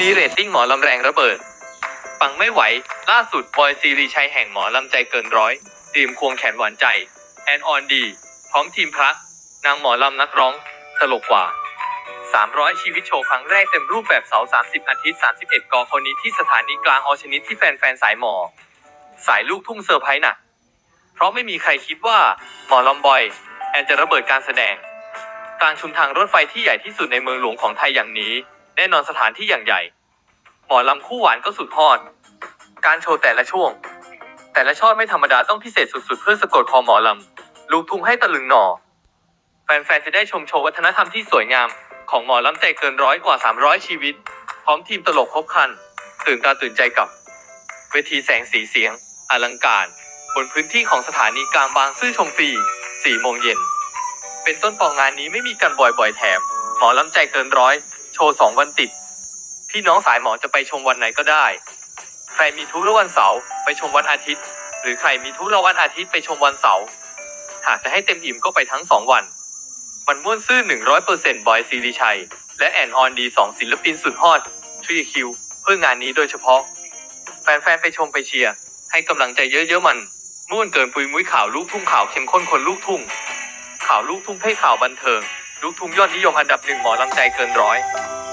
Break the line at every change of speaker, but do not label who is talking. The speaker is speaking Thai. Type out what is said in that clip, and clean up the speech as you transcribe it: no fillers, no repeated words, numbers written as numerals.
นี้เรตติ้งหมอลำแรงระเบิดปังไม่ไหวล่าสุดบอยซีรีชัยแห่งหมอลำใจเกินร้อยทีมควงแขนหวานใจแอนออนดีพร้อมทีมพระนางหมอลำนักร้องตลกกว่า300ชีวิตโชว์ครั้งแรกเต็มรูปแบบเสาร์30อาทิตย์31กคนนี้ที่สถานีกลางอชนิดที่แฟนๆสายหมอสายลูกทุ่งเซอร์ไพรส์หนักเพราะไม่มีใครคิดว่าหมอลำบอยแอนจะระเบิดการแสดงกลางชุมทางรถไฟที่ใหญ่ที่สุดในเมืองหลวงของไทยอย่างนี้แน่นอนสถานที่อย่างใหญ่หมอลำคู่หวานก็สุดฮอตการโชว์แต่ละช่วงแต่ละช่อไม่ธรรมดาต้องพิเศษสุดๆเพื่อสะกดคอหมอลำลูกทุ่งให้ตะลึงหนอแฟนๆจะได้ชมโชว์วัฒนธรรมที่สวยงามของหมอลำใจเกินร้อยกว่า300ชีวิตพร้อมทีมตลกครบครันตื่นตาตื่นใจกับเวทีแสงสีเสียงอลังการบนพื้นที่ของสถานีกลางบางซื่อชมฟรี4 โมงเย็นเป็นต้นปองานนี้ไม่มีกันบ่อยๆแถมหมอลำใจเกินร้อยโชว์2 วันติดพี่น้องสายหมอจะไปชมวันไหนก็ได้ใครมีทุกวันเสาร์ไปชมวันอาทิตย์หรือใครมีทุกวันอาทิตย์ไปชมวันเสาร์หากจะให้เต็มอิ่มก็ไปทั้ง2 วันมันม่วนซื่อ 100% บอยซีรีชัยและแอนออนดี2ศิลปินสุดฮอต3 คิวเพื่องานนี้โดยเฉพาะแฟนๆไปชมไปเชียร์ให้กำลังใจเยอะๆมันม่วนเกินปุยมุ้ยข่าวลูกทุ่งข่าวเข้มข้นคนลูกทุ่งข่าวลูกทุ่งให้ข่าวบันเทิงลูกทุ่งยอดนิยมอันดับ 1หมอลำใจเกินร้อย